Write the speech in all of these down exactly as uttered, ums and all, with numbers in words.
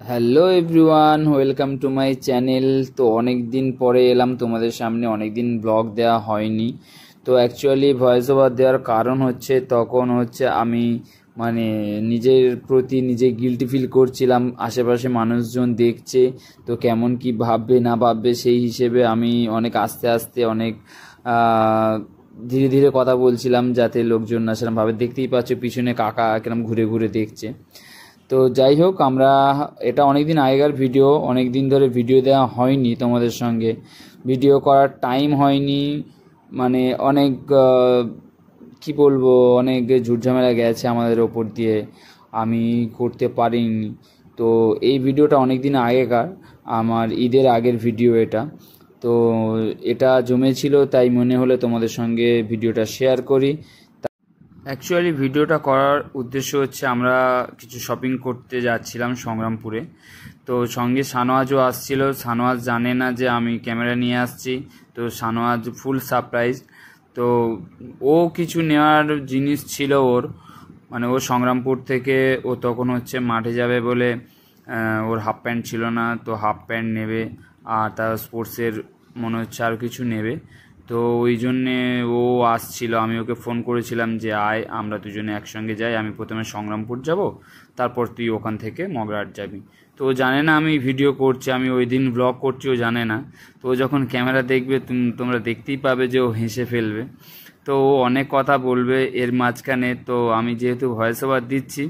Hello everyone, welcome to my channel. তো অনেক দিন পরে এলাম তোমাদের সামনে, অনেক দিন ব্লগ দেওয়া হয়নি। তো অ্যাকচুয়ালি ভয়েস ওভার দেওয়ার কারণ হচ্ছে তখন হচ্ছে আমি মানে নিজের প্রতি নিজে গিল্টি ফিল করছিলাম, আশেপাশে মানুষজন দেখছে তো কেমন কি ভাববে না ভাববে, সেই হিসেবে আমি অনেক আস্তে আস্তে অনেক ধীরে ধীরে কথা বলছিলাম যাতে লোকজন না সেরকম ভাবে। দেখতেই পাচ্ছ পিছনে কাকা কিরম ঘুরে ঘুরে দেখছে। তো যাই হোক, আমরা এটা অনেক দিন আগেকার ভিডিও, অনেক দিন ধরে ভিডিও দেওয়া হয়নি তোমাদের সঙ্গে, ভিডিও করার টাইম হয়নি, মানে অনেক কি বলবো অনেক ঝুটঝামেলা গেছে আমাদের ওপর দিয়ে, আমি করতে পারিনি। তো এই ভিডিওটা অনেক দিন আগেকার, আমার ঈদের আগের ভিডিও এটা। তো এটা জমেছিল, তাই মনে হলে তোমাদের সঙ্গে ভিডিওটা শেয়ার করি। অ্যাকচুয়ালি ভিডিওটা করার উদ্দেশ্য হচ্ছে আমরা কিছু শপিং করতে যাচ্ছিলাম সংগ্রামপুরে। তো সঙ্গে সানোয়াজও আসছিল। সানোয়াজ জানে না যে আমি ক্যামেরা নিয়ে আসছি, তো সানোয়াজ ফুল সারপ্রাইজ। তো ও কিছু নেওয়ার জিনিস ছিল ওর, মানে ও সংগ্রামপুর থেকে ও তখন হচ্ছে মাঠে যাবে বলে ওর হাফ প্যান্ট ছিল না, তো হাফ প্যান্ট নেবে আর তার স্পোর্টসের মনে হচ্ছে আর কিছু নেবে। তো ওই জন্যে ও আসছিল, আমি ওকে ফোন করেছিলাম যে আয় আমরা দুজনে একসঙ্গে যাই, আমি প্রথমে সংগ্রামপুর যাব, তারপর তুই ওখান থেকে মগরাহাট যাবি। তো ও জানে না আমি ভিডিও করছি, আমি ওই দিন ব্লগ করছি, ও জানে না। তো ও যখন ক্যামেরা দেখবে তোমরা দেখতেই পাবে যে ও হেসে ফেলবে, তো ও অনেক কথা বলবে এর মাঝখানে। তো আমি যেহেতু ভয়েস ওভার দিচ্ছি,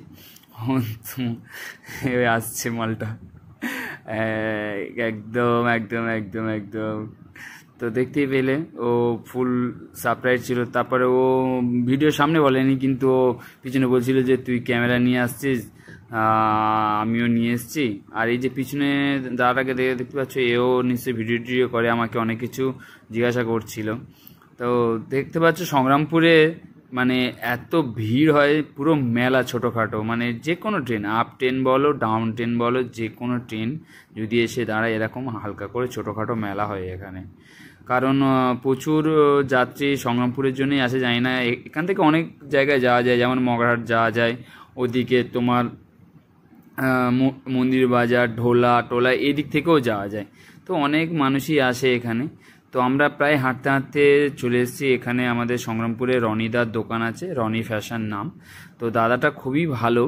আসছে মালটা একদম একদম একদম একদম তো দেখতেই পেলে ও ফুল সারপ্রাইজ ছিল। তারপরে ও ভিডিওর সামনে বলেনি, কিন্তু ও পিছনে বলছিল যে তুই ক্যামেরা নিয়ে আসছিস, আমিও নিয়ে এসেছি। আর এই যে পিছনে দাদাটাকে দেখে দেখতে পাচ্ছ, এও নিশ্চয়ই ভিডিও টিডিও করে, আমাকে অনেক কিছু জিজ্ঞাসা করছিল। তো দেখতে পাচ্ছ সংগ্রামপুরে মানে এত ভিড় হয়, পুরো মেলা ছোটোখাটো, মানে যে কোনো ট্রেন, আপ ট্রেন বলো ডাউন ট্রেন বলো, যে কোনো ট্রেন যদি এসে দাঁড়ায় এরকম হালকা করে ছোটোখাটো মেলা হয় এখানে। কারণ প্রচুর যাত্রী সংগ্রামপুরের জন্যই আসে, জানি না এখান থেকে অনেক জায়গায় যাওয়া যায়, যেমন মগরাহাট যাওয়া যায়, ওদিকে তোমার মন্দির বাজার, ঢোলা টোলা এই দিক থেকেও যাওয়া যায়। তো অনেক মানুষই আসে এখানে। তো আমরা প্রায় হাঁটতে হাঁটতে চলে এসেছি এখানে, আমাদের সংগ্রামপুরে রনিদার দোকান আছে, রনি ফ্যাশন নাম। তো দাদাটা খুবই ভালো।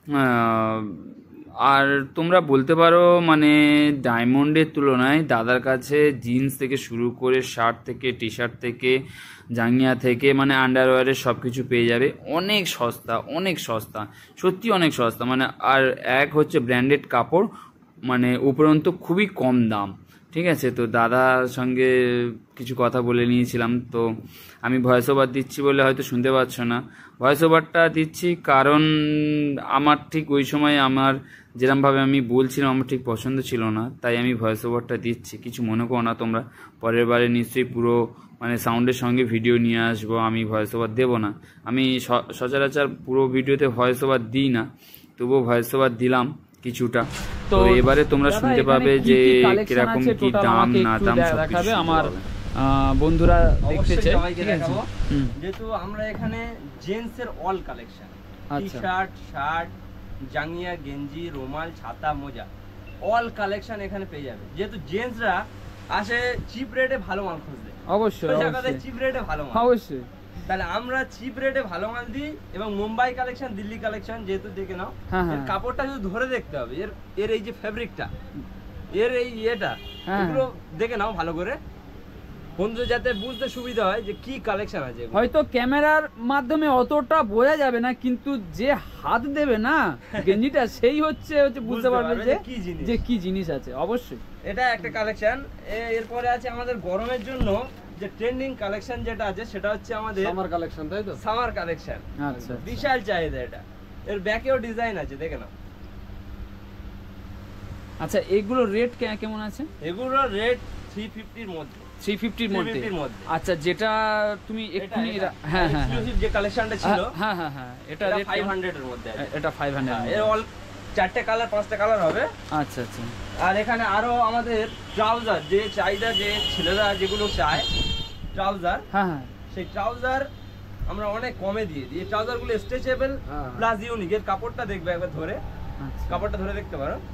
আর তোমরা বলতে পারো মানে ডায়মন্ডের তুলনায় দাদার কাছে জিন্স থেকে শুরু করে শার্ট থেকে টি শার্ট থেকে জাঙ্গিয়া থেকে মানে আন্ডারওয়্যারের সব কিছু পেয়ে যাবে, অনেক সস্তা, অনেক সস্তা, সত্যি অনেক সস্তা। মানে আর এক হচ্ছে ব্র্যান্ডেড কাপড়, মানে উপরন্ত খুবই কম দাম। ঠিক আছে, তো দাদার সঙ্গে কিছু কথা বলে নিয়েছিলাম। তো আমি ভয়েস ওভার দিচ্ছি বলে হয়তো শুনতে পাচ্ছ না, ভয়েস ওভারটা দিচ্ছি কারণ আমার ঠিক ওই সময় আমার যেরকমভাবে আমি বলছিলাম আমার ঠিক পছন্দ ছিল না, তাই আমি ভয়েস ওভারটা দিচ্ছি। কিছু মনে করো না তোমরা, পরের বারে নিশ্চয়ই পুরো মানে সাউন্ডের সঙ্গে ভিডিও নিয়ে আসবো, আমি ভয়েস ওভার দেবো না। আমি সচরাচর পুরো ভিডিওতে ভয়েস ওভার দিই না, তবুও ভয়েস ওভার দিলাম কিছুটা। তো এবারে তোমরা শুনতে পাবে যে কিরকম কি দাম না দাম দেখাবে আমার বন্ধুরা দেখতে চাই। ঠিক আছে, যেহেতু আমরা এখানে জেন্টস এর all collection, T shirt, shirt, জাঙ্গিয়া, গেঞ্জি, রুমাল, ছাতা, মোজা, অল কালেকশন এখানে পেয়ে যাবে। যেহেতু জেন্টসরা আসে চিপ রেটে ভালো মাল খুঁজতে, অবশ্যই অবশ্যই চিপ রেটে ভালো মাল, অবশ্যই। তাহলে আমরা চিপ রেটে ভালো মাল দিই। এবং মুম্বাই কালেকশন, দিল্লি কালেকশন, যেহেতু দেখে নাও, এর কাপড়টা শুধু ধরে দেখতে হবে, এর এর এই যে ফেব্রিকটা, এর এই ইয়েটা, এগুলো দেখে নাও ভালো করে, বন্ধু, যাতে বুঝতে সুবিধা হয় যে কি কালেকশন আছে। হয়তো ক্যামেরার মাধ্যমে অতটা বোঝা যাবে না, কিন্তু যে হাত দেবে না গেঞ্জিটা সেই হচ্ছে হচ্ছে বুঝতে পারবে যে কি জিনিস, যে কি জিনিস আছে। অবশ্যই এটা একটা কালেকশন। এরপরে আছে আমাদের গরমের জন্য যে ট্রেন্ডিং কালেকশন যেটা আছে, সেটা হচ্ছে আমাদের সামার কালেকশন, তাই তো? সামার কালেকশন, আচ্ছা, বিশাল চাহিদা এটা। এর ব্যাকেও ডিজাইন আছে, দেখে নাও। আচ্ছা, এগুলো রেট কেমন আছে? এগুলো রেট তিনশো পঞ্চাশ এর মধ্যে, তিনশো পঞ্চাশ এর মধ্যে। আচ্ছা, যেটা তুমি এক্ষুনি হ্যাঁ হ্যাঁ যে কালেকশনটা ছিল, হ্যাঁ হ্যাঁ হ্যাঁ, এটা রেট পাঁচশো এর মধ্যে, এটা পাঁচশো। এর অল চারটে কালার, পাঁচটা কালার হবে। আচ্ছা আচ্ছা। আর এখানে আরো আমাদের ট্রাউজার, যে চাহিদা, যে ছেলেরা যেগুলো চায় ট্রাউজার, হ্যাঁ হ্যাঁ, সেই ট্রাউজার আমরা অনেক কমে দিয়ে দিই। ট্রাউজার গুলো স্ট্রেচেবল প্লাস ইউনিক। এর কাপড়টা দেখবে একবার ধরে, কাপড়টা ধরে দেখতে পারো,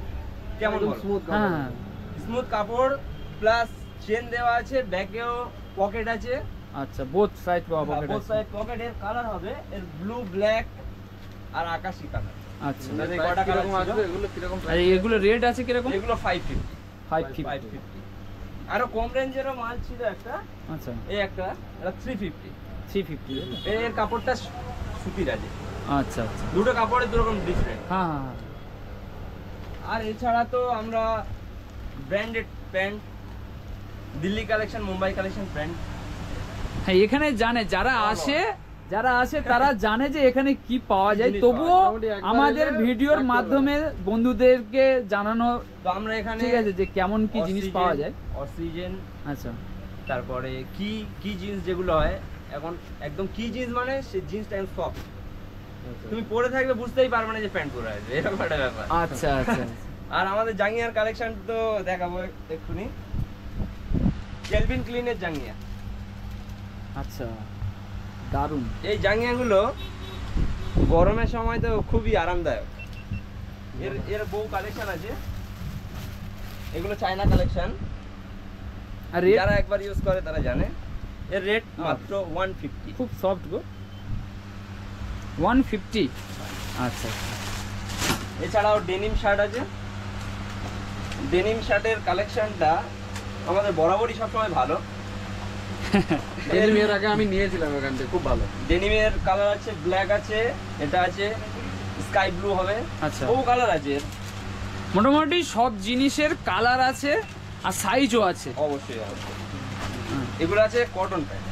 কেমন স্মুথ হ্যাঁ স্মুথ কাপড় প্লাস চেন দেওয়া আছে, ব্যাকেও পকেট আছে। আচ্ছা বোথ সাইড পকেট বোথ আছে। Side pocket. এর কালার হবে এর ব্লু, ব্ল্যাক আর আকাশি কালার। আচ্ছা তাহলে কয়টা কালার আসবে? এগুলো কি রকম? আর এগুলো রেট আছে কি রকম? এগুলো five fifty. Five fifty. Five fifty. আরো কম রেঞ্জেরও মাল ছিল একটা, আচ্ছা এই একটা, এটা থ্রি ফিফটি। Three fifty. এর কাপড়টা সুতির আছে। আচ্ছা আচ্ছা দুটো কাপড়ের দু রকম ডিফারেন্ট। হ্যাঁ হ্যাঁ। আর এছাড়া তো আমরা branded pant, Delhi collection, Mumbai collection pant. হ্যাঁ এখানে জানে যারা আসে, যারা আসে তারা জানে যে এখানে কি পাওয়া যায়। জিনিস তবুও পাওয়া যায়। একবার আমাদের এলে ভিডিওর দেখতে মাধ্যমে বন্ধুদেরকে জানানো তো আমরা এখানে ঠিক আছে যে কেমন কি জিনিস পাওয়া যায়। অক্সিজেন, আচ্ছা তারপরে কি কি জিন্স যেগুলো হয় এখন একদম কি জিন্স মানে সেই জিন্সটা একদম সফট, তুমি পরে থাকবে বুঝতেই পারবে না যে প্যান্ট পরে আছে, এরকম একটা ব্যাপার। আচ্ছা আচ্ছা আর আমাদের জাঙ্গিয়ার কালেকশন তো দেখাবো এক্ষুনি। কেলভিন ক্লিনের জাঙ্গিয়া। আচ্ছা দারুন। এই জাঙ্গিয়াগুলো গরমের সময় তো খুবই আরামদায়ক। এর এর বহু কালেকশন আছে। এগুলো চায়না কালেকশন, আর রেট যারা একবার ইউজ করে তারা জানে। এর রেট মাত্র ওয়ান ফিফটি। খুব সফট গো, ওয়ান ফিফটি। আচ্ছা এছাড়াও ডেনিম শার্ট আছে। ডেনিম শার্টের কালেকশনটা আমাদের বরাবরই সবসময় ভালো। ডেনিম এর আগে আমি নিয়েছিলাম এখান থেকে, খুব ভালো। ডেনিমের কালার আছে, ব্ল্যাক আছে, এটা আছে স্কাই ব্লু হবে। আচ্ছা বহু কালার আছে এর। মোটামুটি সব জিনিসের কালার আছে আর সাইজও আছে। অবশ্যই অবশ্যই। এগুলো আছে কটন প্যান্ট।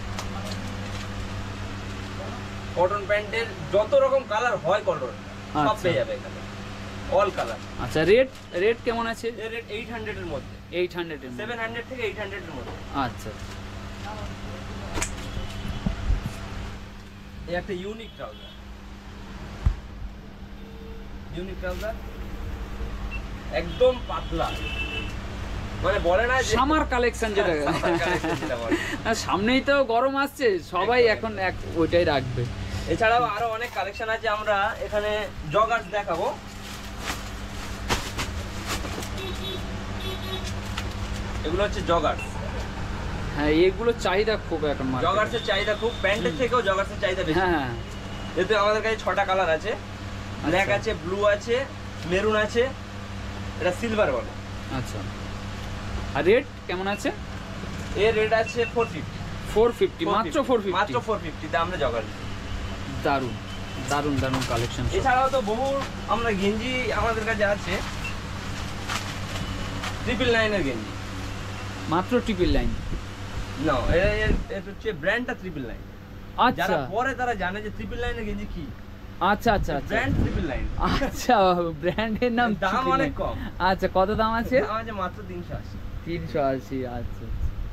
কটন প্যান্টের যত রকম কালার হয় কটন সব আচ্ছা। পেয়ে যাবে এখানে, অল কালার। আচ্ছা রেট রেট কেমন আছে? এর রেট এইট হান্ড্রেড এর মধ্যে, এইট হান্ড্রেড এর সেভেন হান্ড্রেড থেকে এইট হান্ড্রেড এর মধ্যে। আচ্ছা এই একটা ইউনিক ট্রাউজার। ইউনিক ট্রাউজার একদম পাতলা, মানে বলে না যে সামার কালেকশন যেটা। Summer collection যেটা বলে। আর সামনেই তো গরম আসছে, সবাই একদম, এখন এক ওইটাই রাখবে। এছাড়াও আরো অনেক কালেকশন আছে। আমরা এখানে জগার্স দেখাবো। এগুলো হচ্ছে জগার্স। হ্যাঁ এগুলো চাহিদা খুব এখন market এ। জগার্সের চাহিদা খুব, প্যান্টের থেকেও জগার্সের চাহিদা বেশি। হ্যাঁ হ্যাঁ এতে আমাদের কাছে ছটা কালার আছে, ব্ল্যাক আছে, ব্লু আছে, মেরুন আছে, এটা সিলভার বলে। আচ্ছা আর রেট কেমন আছে? এর রেট আছে ফোর ফিফটি। ফোর ফিফটি, মাত্র ফোর ফিফটি। মাত্র ফোর ফিফটিতে আমরা জগার্স। দারুন দারুন দারুন কালেকশন। এছাড়াও তো বহু আমরা গেঞ্জি আমাদের কাছে আছে, ট্রিপল নাইনের গেঞ্জি। মাত্র ট্রিপল লাইন? না, এর এর হচ্ছে ব্র্যান্ডটা ট্রিপল নাইন। আচ্ছা যারা পরে তারা জানে যে ট্রিপল নাইনের গেঞ্জি কি। আচ্ছা আচ্ছা আচ্ছা ব্র্যান্ড ট্রিপল নাইন। আচ্ছা ব্র্যান্ডের নাম দাম Triple অনেক Nine। কম। আচ্ছা কত দাম আছে? দাম আছে মাত্র তিনশো আশি। তিনশো আশি। আচ্ছা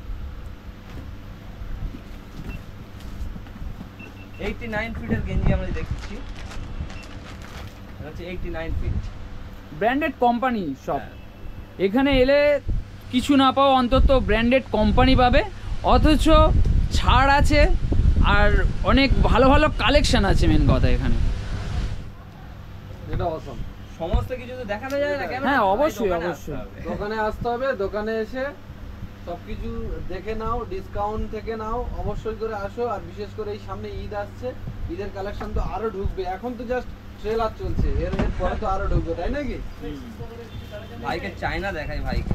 এইটটি নাইন ফিটের গেঞ্জি আমরা দেখছি, এটা হচ্ছে eighty nine fit. Branded company সব। এখানে এলে কিছু না পাও অন্তত ব্র্যান্ডেড কোম্পানি পাবে, অথচ ছাড় আছে আর অনেক ভালো ভালো কালেকশন আছে। মেন কথা এখানে এটা অসম। সমস্ত কিছু তো দেখানো যায় না কেন? হ্যাঁ, অবশ্যই, অবশ্যই। দোকানে আসতে হবে, দোকানে এসে সবকিছু দেখে নাও, ডিসকাউন্ট থেকে নাও, অবশ্যই করে আসো। আর বিশেষ করে এই সামনে ঈদ আসছে, ঈদের কালেকশন তো আরো ঢুকবে। এখন তো জাস্ট ট্রেলার চলছে, এর এর পরে তো আরো ঢুকবে, তাই নাকি? ভাইকে চায়না দেখাই ভাইকে।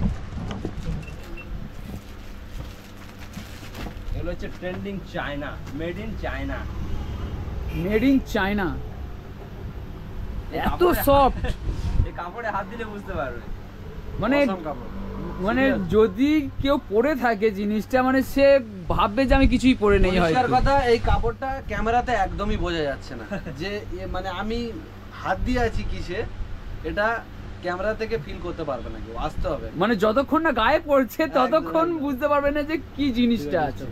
এগুলো হচ্ছে trending China, made in China. Made in China, এত কাপড়ে- সফট, এই কাপড়ে হাত দিলে বুঝতে পারবে। মানে Awesome কাপড়। মানে যদি কেউ পরে থাকে জিনিসটা, মানে সে ভাববে যে আমি কিছুই পরে নেই হয়তো। পরিষ্কার কথা, এই কাপড়টা ক্যামেরাতে একদমই বোঝা যাচ্ছে না যে এ মানে আমি হাত দিয়ে আছি কিসে, এটা ক্যামেরা থেকে ফিল করতে পারবে না কেউ, আসতে হবে। মানে যতক্ষণ না গায়ে পড়ছে ততক্ষণ একদম। বুঝতে পারবে না যে কি জিনিসটা আছে।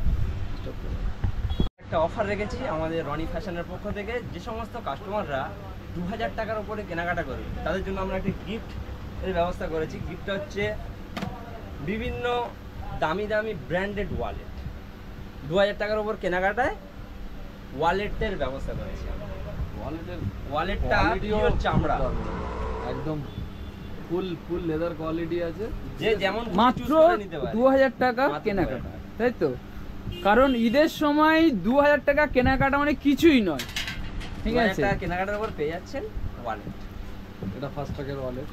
একটা অফার রেখেছি আমাদের রনি ফ্যাশনের পক্ষ থেকে। যে সমস্ত কাস্টমাররা দু হাজার টাকার উপরে কেনাকাটা করে তাদের জন্য আমরা একটা গিফট এর ব্যবস্থা করেছি। গিফটটা হচ্ছে বিভিন্ন দামি দামি ব্র্যান্ডেড ওয়ালেট। দু হাজার টাকার উপর কেনাকাটায় ওয়ালেটের ব্যবস্থা করেছি। ওয়ালেটের ওয়ালেটটা কোয়ালিটিও পিওর চামড়া, একদম ফুল ফুল লেদার কোয়ালিটি আছে, যে যেমন মাত্র দু হাজার টাকা কেনাকাটা, তাই তো? কারণ ঈদের সময় দু হাজার টাকা কেনাকাটা মানে কিছুই নয়, ঠিক আছে? কেনাকাটার উপর পেয়ে যাচ্ছেন ওয়ালেট, এটা ফার্স্ট ট্র্যাকের ওয়ালেট,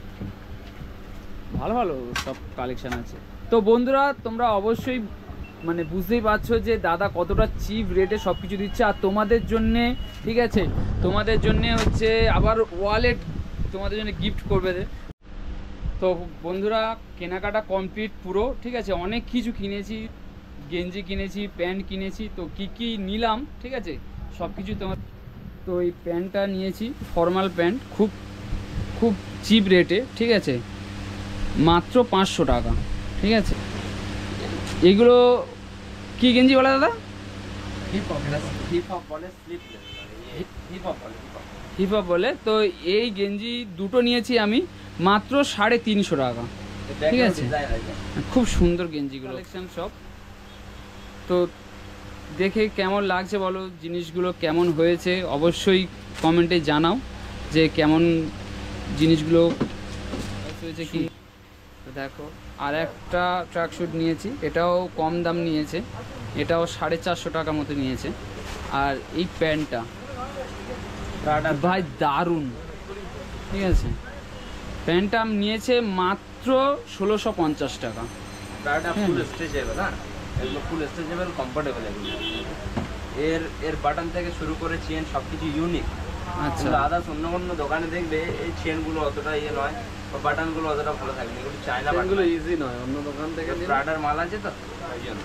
ভালো ভালো সব কালেকশন আছে। তো বন্ধুরা তোমরা অবশ্যই মানে বুঝতেই পারছো যে দাদা কতটা চিপ রেটে সব কিছু দিচ্ছে। আর তোমাদের জন্যে, ঠিক আছে, তোমাদের জন্যে হচ্ছে আবার ওয়ালেট তোমাদের জন্য গিফট করবে। তো বন্ধুরা কেনাকাটা কমপ্লিট পুরো, ঠিক আছে? অনেক কিছু কিনেছি, গেঞ্জি কিনেছি, প্যান্ট কিনেছি। তো কি কি নিলাম, ঠিক আছে, সব কিছু তোমার। তো এই প্যান্টটা নিয়েছি, ফর্মাল প্যান্ট, খুব খুব চিপ রেটে, ঠিক আছে, মাত্র পাঁচশো টাকা, ঠিক আছে? এগুলো কি গেঞ্জি বলে দাদা? হিপ হপ, হিপ হপ বলে, স্লিপলেস হিপ হপ বলে, হিপ হপ বলে। তো এই গেঞ্জি দুটো নিয়েছি আমি মাত্র সাড়ে তিনশো টাকা, ঠিক আছে? খুব সুন্দর গেঞ্জিগুলো, কালেকশন সব। তো দেখে কেমন লাগছে বলো, জিনিসগুলো কেমন হয়েছে অবশ্যই কমেন্টে জানাও যে কেমন জিনিসগুলো হয়েছে কি। দেখো আর একটা ট্র্যাকস্যুট নিয়েছি, এটাও কম দাম নিয়েছে, এটাও সাড়ে চারশো টাকা মতো নিয়েছে। আর এই প্যান্টটা ভাই দারুণ, ঠিক আছে? প্যান্টটা নিয়েছে মাত্র ষোলোশো পঞ্চাশ টাকা। ফুল স্ট্রেচেবল, হ্যাঁ এগুলো ফুল স্ট্রেচেবল, কমফোর্টেবল এগুলো। এর এর বাটন থেকে শুরু করে চেন সবকিছু ইউনিক। আচ্ছা, আদার্স অন্য অন্য দোকানে দেখবে এই চেনগুলো অতটা ইয়ে নয়, বা বাটনগুলো অতটা ভালো থাকবে, এগুলো চায়না চেনগুলো ইজি নয়, অন্য দোকান থেকে প্রাডার মাল আছে তো ওই জন্য।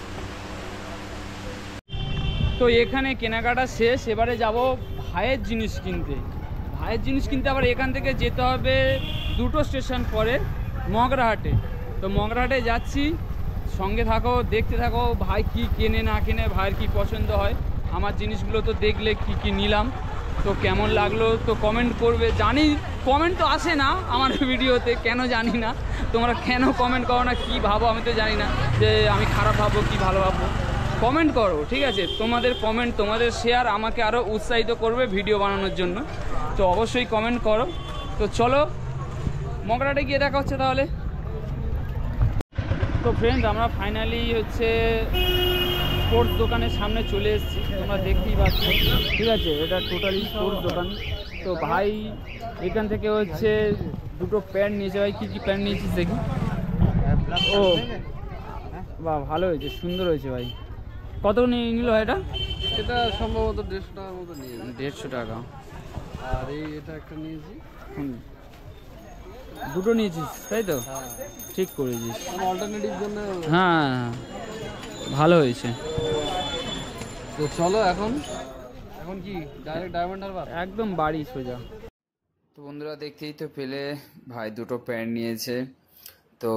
তো এখানে কেনাকাটা শেষ, এবারে যাব ভাইয়ের জিনিস কিনতে। ভাইয়ের জিনিস কিনতে আবার এখান থেকে যেতে হবে দুটো স্টেশন পরে মগরাহাটে। তো মগরাহাটে যাচ্ছি, সঙ্গে থাকো, দেখতে থাকো ভাই কি কেনে না কেনে, ভাইয়ের কি পছন্দ হয়। আমার জিনিসগুলো তো দেখলে কি কি নিলাম, তো কেমন লাগলো তো কমেন্ট করবে। জানি কমেন্ট তো আসে না আমার ভিডিওতে, কেন জানি না, তোমরা কেন কমেন্ট করো না, কি ভাবো আমি তো জানি না, যে আমি খারাপ ভাববো কি ভালো ভাববো। কমেন্ট করো, ঠিক আছে? তোমাদের কমেন্ট, তোমাদের শেয়ার আমাকে আরও উৎসাহিত করবে ভিডিও বানানোর জন্য। তো অবশ্যই কমেন্ট করো। তো চলো মগরাহাটে গিয়ে দেখা হচ্ছে তাহলে। তো ফ্রেন্ড আমরা ফাইনালি হচ্ছে স্পোর্টস দোকানের সামনে চলে এসেছি, তোমরা দেখতেই পাচ্ছ, ঠিক আছে? এটা টোটালি স্পোর্টস দোকান। তো ভাই এখান থেকে হচ্ছে দুটো প্যান্ট নিয়েছে। ভাই কী কী প্যান্ট নিয়েছিস দেখি? ও বাহ, ভালো হয়েছে, সুন্দর হয়েছে ভাই। কত নিয়ে নিল এটা? এটা সম্ভবত দেড়শো টাকার মতো নিয়ে দেড়শো টাকা। আর এই এটা একটা নিয়েছি। হুম, দুটো নিয়েছিস তাই তো? ঠিক করেছিস, অল্টারনেটিভ জন্য। হ্যাঁ ভালো হয়েছে। তো চলো এখন এখন কি ডাইরেক্ট ডায়মন্ড হারবার, একদম বাড়ি সোজা। তো বন্ধুরা দেখতেই তো পেলে, ভাই দুটো প্যান্ট নিয়েছে। তো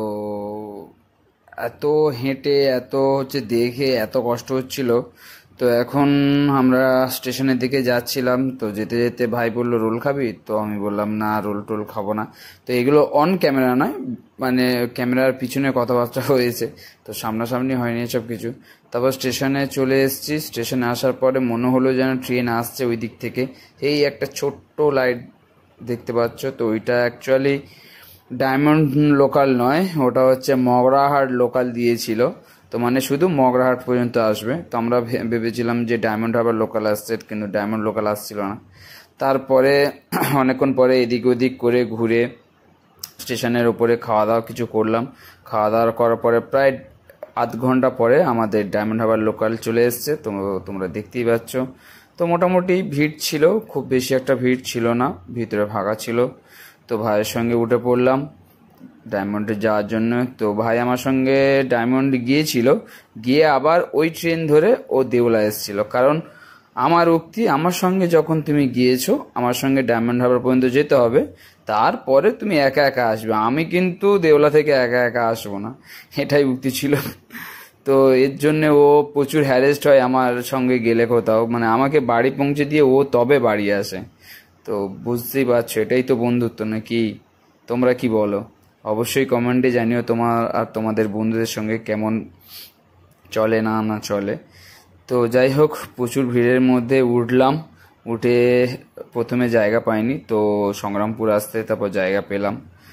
এত হেঁটে এত হচ্ছে দেখে এত কষ্ট হচ্ছিল। তো এখন আমরা স্টেশনের দিকে যাচ্ছিলাম, তো যেতে যেতে ভাই বললো রোল খাবি, তো আমি বললাম না রোল টোল খাবো না। তো এগুলো অন ক্যামেরা নয়, মানে ক্যামেরার পিছনে কথাবার্তা হয়েছে, তো সামনাসামনি হয়নি সব কিছু। তারপর স্টেশনে চলে এসেছি। স্টেশনে আসার পরে মনে হলো যেন ট্রেন আসছে ওই দিক থেকে। এই একটা ছোট্ট লাইট দেখতে পাচ্ছ, তো ওইটা অ্যাকচুয়ালি ডায়মন্ড লোকাল নয়, ওটা হচ্ছে মগরাহাট লোকাল দিয়েছিল। তো মানে শুধু মগরাহাট পর্যন্ত আসবে। তো আমরা ভেবেছিলাম যে ডায়মন্ড হারবার লোকাল আসছে, কিন্তু ডায়মন্ড লোকাল আসছিল না। তারপরে অনেকক্ষণ পরে এদিক ওদিক করে ঘুরে স্টেশনের ওপরে খাওয়া দাওয়া কিছু করলাম। খাওয়া দাওয়া করার পরে প্রায় আধ ঘন্টা পরে আমাদের ডায়মন্ড হারবার লোকাল চলে এসছে। তো তোমরা দেখতেই পাচ্ছ। তো মোটামুটি ভিড় ছিল, খুব বেশি একটা ভিড় ছিল না, ভিতরে ফাঁকা ছিল। তো ভাইয়ের সঙ্গে উঠে পড়লাম ডায়মন্ডে যাওয়ার জন্য। তো ভাই আমার সঙ্গে ডায়মন্ড গিয়েছিল, গিয়ে আবার ওই ট্রেন ধরে ও দেউলা এসেছিল। কারণ আমার উক্তি, আমার সঙ্গে যখন তুমি গিয়েছো, আমার সঙ্গে ডায়মন্ড হারবার পর্যন্ত যেতে হবে, তারপরে তুমি একা একা আসবে, আমি কিন্তু দেউলা থেকে একা একা আসবো না, এটাই উক্তি ছিল। তো এর জন্য ও প্রচুর হ্যারেস্ট হয় আমার সঙ্গে গেলে কোথাও, মানে আমাকে বাড়ি পৌঁছে দিয়ে ও তবে বাড়ি আসে। তো বুঝতেই পারছো, এটাই তো বন্ধুত্ব নাকি? তোমরা কি বলো? অবশ্যই কমেন্টে জানিও তোমার আর তোমাদের বন্ধুদের সঙ্গে কেমন চলে না না চলে। তো যাই হোক, প্রচুর ভিড়ের মধ্যে উঠলাম, উঠে প্রথমে জায়গা পাইনি, তো সংগ্রামপুর আসতে তারপর জায়গা পেলাম।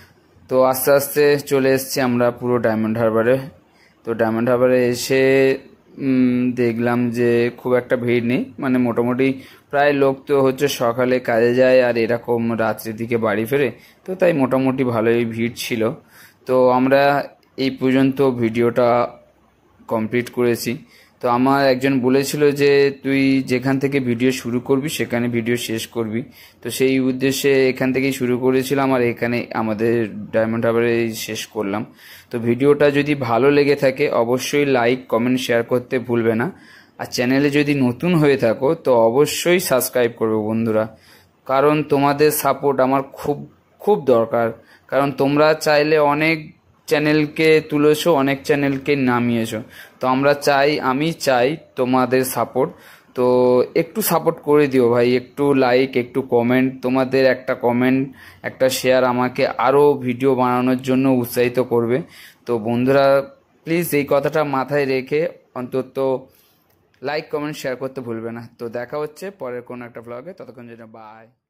তো আস্তে আস্তে চলে এসেছি আমরা পুরো ডায়মন্ড হারবারে। তো ডায়মন্ড হারবারে এসে দেখলাম যে খুব একটা ভিড় নেই, মানে মোটামুটি প্রায় লোক তো হচ্ছে সকালে কাজে যায় আর এরকম রাত্রির দিকে বাড়ি ফেরে, তো তাই মোটামুটি ভালোই ভিড় ছিল। তো আমরা এই পর্যন্ত ভিডিওটা কমপ্লিট করেছি। তো আমার একজন বলেছিল যে তুই যেখান থেকে ভিডিও শুরু করবি সেখানে ভিডিও শেষ করবি, তো সেই উদ্দেশ্যে এখান থেকেই শুরু করেছিলাম আর এখানে আমাদের ডায়মন্ড হারবারে শেষ করলাম। তো ভিডিওটা যদি ভালো লেগে থাকে অবশ্যই লাইক কমেন্ট শেয়ার করতে ভুলবে না, আর চ্যানেলে যদি নতুন হয়ে থাকো তো অবশ্যই সাবস্ক্রাইব করবে বন্ধুরা, কারণ তোমাদের সাপোর্ট আমার খুব খুব দরকার। কারণ তোমরা চাইলে অনেক চ্যানেলকে তুলেছো, অনেক চ্যানেলকে নামিয়েছো, তো আমরা চাই আমি চাই তোমাদের সাপোর্ট। তো একটু সাপোর্ট করে দিও ভাই, একটু লাইক একটু কমেন্ট, তোমাদের একটা কমেন্ট একটা শেয়ার আমাকে আরও ভিডিও বানানোর জন্য উৎসাহিত করবে। তো বন্ধুরা প্লিজ এই কথাটা মাথায় রেখে অন্তত লাইক কমেন্ট শেয়ার করতে ভুলবে না। তো দেখা হচ্ছে পরের কোনো একটা ব্লগে, ততক্ষণ জন্য বাই।